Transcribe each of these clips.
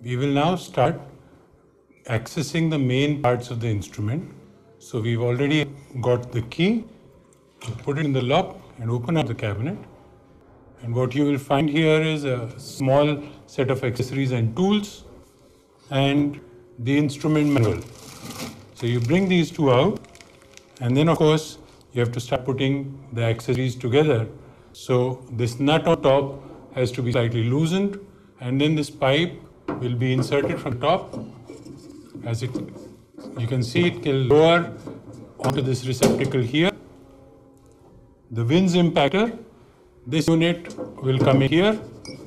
We will now start accessing the main parts of the instrument. So we've already got the key, put it in the lock and open up the cabinet. And what you will find here is a small set of accessories and tools and the instrument manual. So you bring these two out, and then of course you have to start putting the accessories together. So this nut on top has to be slightly loosened, and then this pipe will be inserted from top. As you can see, it will lower onto this receptacle here. The winch impactor, this unit will come in here.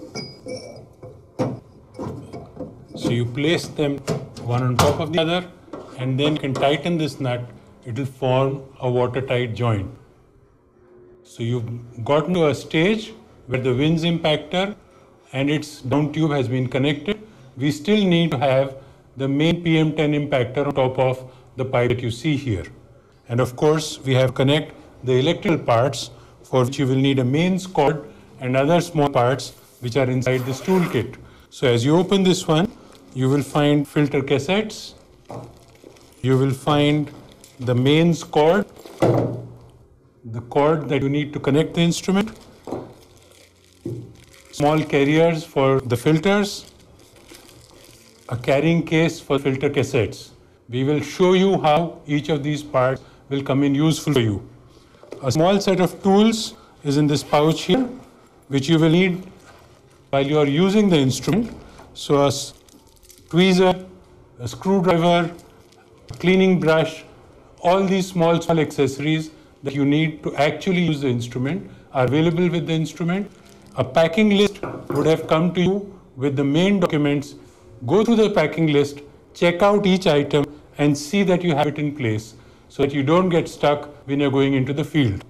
So you place them one on top of the other, and then you can tighten this nut. It will form a watertight joint. So you've gotten to a stage where the winch impactor and its down tube has been connected. We still need to have the main PM10 impactor on top of the pipe that you see here. And of course, we have connect the electrical parts, for which you will need a mains cord and other small parts which are inside this toolkit. So as you open this one, you will find filter cassettes. You will find the mains cord, the cord that you need to connect the instrument, small carriers for the filters, a carrying case for filter cassettes. We will show you how each of these parts will come in useful for you. A small set of tools is in this pouch here, which you will need while you are using the instrument. So a tweezer, a screwdriver, a cleaning brush, all these small accessories that you need to actually use the instrument are available with the instrument. A packing list would have come to you with the main documents. Go through the packing list, check out each item and see that you have it in place so that you don't get stuck when you're going into the field.